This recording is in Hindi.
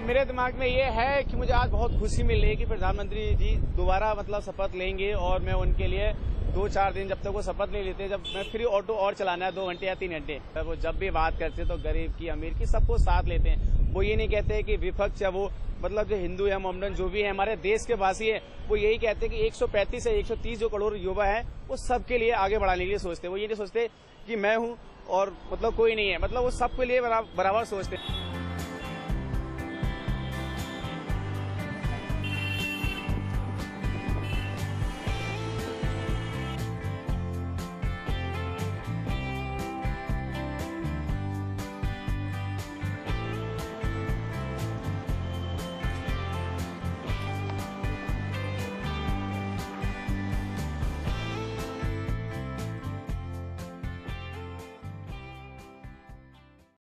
मेरे दिमाग में ये है कि मुझे आज बहुत खुशी मिल रही है कि प्रधानमंत्री जी दोबारा शपथ लेंगे और मैं उनके लिए 2-4 दिन जब तक वो शपथ नहीं लेते, जब मैं फ्री ऑटो और चलाना है 2 घंटे या 3 घंटे, वो जब भी बात करते तो गरीब की अमीर की सबको साथ लेते हैं। वो ये नहीं कहते कि विपक्ष है वो जो हिंदू या मोहम्मदन जो भी है हमारे देश के वासी है, वो यही कहते हैं कि 135 से 130 जो करोड़ युवा है वो सबके लिए आगे बढ़ाने के लिए सोचते हैं। वो ये नहीं सोचते कि मैं हूँ और कोई नहीं है, वो सबके लिए बराबर सोचते हैं।